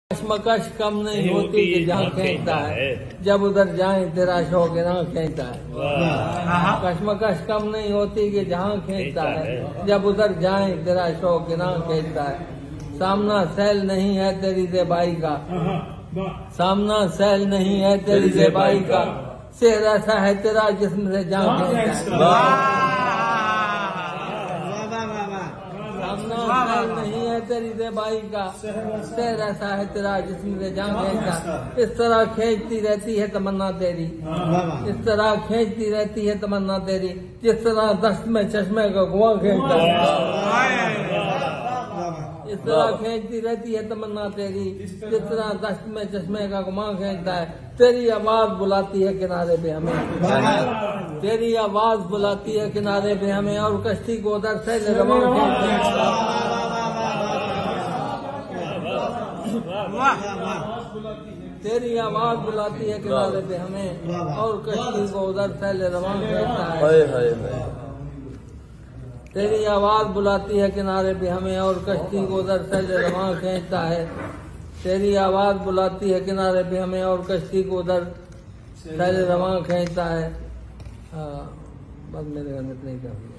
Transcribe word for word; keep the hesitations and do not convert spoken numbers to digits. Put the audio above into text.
कश्मकश कम नहीं होती कि जहाँ खींचता है, जब उधर जाए तेरा शौक ना खींचता है। कश्मकश कम नहीं होती कि जहाँ खींचता है, जब उधर जाए तेरा शौक ना खींचता है। सामना सैल नहीं है तेरी ज़ेबाई का, सामना सैल नहीं है तेरी ज़ेबाई का, शेर ऐसा है तेरा जिस्म से जहाँ खींचता है। सामना सैल नहीं है तेरी ज़ेबाई का, शेर ऐसा है तेरा जिस्म से जहाँ खींचता। इस तरह खींचती रहती है तमन्ना तेरी, इस तरह खींचती रहती है तमन्ना तेरी, जिस तरह दस्त में चश्मे का कुआं खींचता है। इस तरह खींचती रहती है तमन्ना तेरी, जिस तरह दस्त में चश्मे का कुआं खींचता है। तेरी आवाज बुलाती है किनारे पे हमें, तेरी आवाज बुलाती है किनारे पे हमें, और कश्ती को उधर से रवां खींचता है। तेरी आवाज बुलाती है किनारे पे हमें, और कश्ती को उधर से रवां खींचता है। तेरी आवाज बुलाती है किनारे पे हमें, और कश्ती को उधर से रवां खींचता है। तेरी आवाज बुलाती है किनारे पे हमें, और कश्ती को उधर से रवां खींचता है। हाँ, बस मेरे घर में इतना ही काफी है।